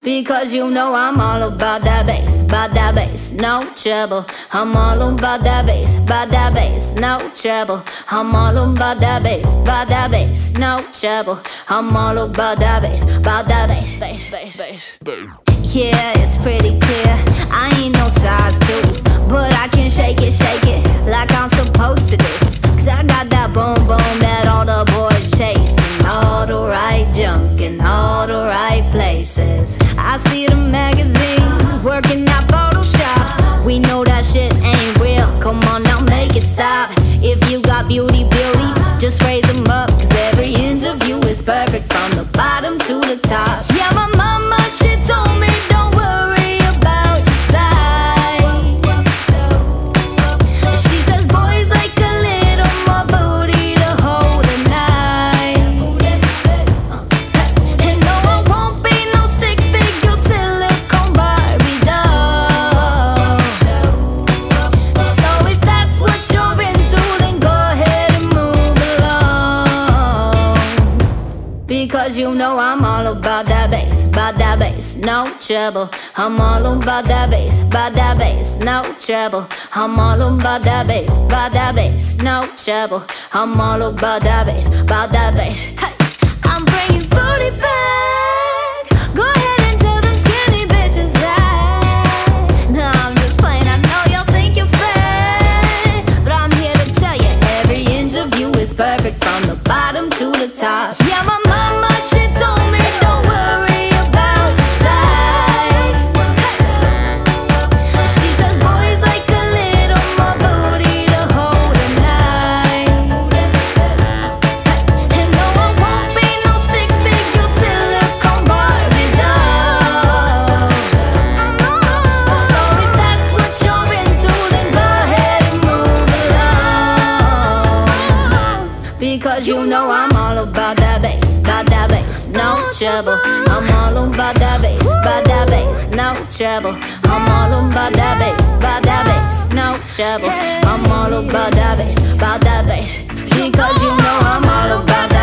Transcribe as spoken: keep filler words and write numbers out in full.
Because you know I'm all about that bass, about that bass, no trouble. I'm all about that bass, about that bass, no trouble. I'm all about that bass, about that bass, no trouble. I'm all about that bass, about that bass, bass, bass, bass. Yeah, it's pretty clear, I ain't no size two, but I can shake it, shake it like I'm supposed to do. Cause I got that boom boom that all the boys chasing. All the right junk in all the right places. I see the magazines working out Photoshop. We know that shit ain't real, come on now make it stop. If you got beauty, beauty, just raise them up. Cause every inch of you is perfect from the bottom to the top. Yeah, my mama, she told me don't worry about your size. She says boys like a little more booty to hold at night. And no, I won't be no stick figure silicone Barbie doll. So if that's what you're into, then go ahead and move along. Because you know I'm all about that bass, about that bass, no trouble. I'm all about that bass, about that bass, no trouble. I'm all about that bass, about that bass, no trouble. I'm all about that bass, about that bass. Hey, I'm bringing booty back. Go ahead and tell them skinny bitches that. No, I'm just playing, I know y'all think you're fat, but I'm here to tell you every inch of you is perfect from the bottom to the top. Yeah, my mama, she told me don't worry about your size. She says boys like a little more booty to hold at night. And no, I won't be no stick figure silicone Barbie doll. So if that's what you're into, then go ahead and move along. Because you know I'm all about that bass, about that bass, no trouble. I'm all about that bass, about that bass, no trouble. I'm all about that bass, about that bass, no trouble. I'm all about that bass, about that bass. Because you know I'm all about